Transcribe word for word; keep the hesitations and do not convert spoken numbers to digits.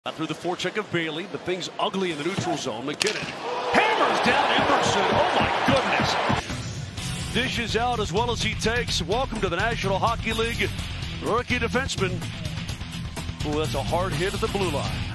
Through the forecheck of Bailey, but things ugly in the neutral zone. MacKinnon hammers down Emerson. Oh my goodness. Dishes out as well as he takes. Welcome to the National Hockey League rookie defenseman. Oh, that's a hard hit at the blue line.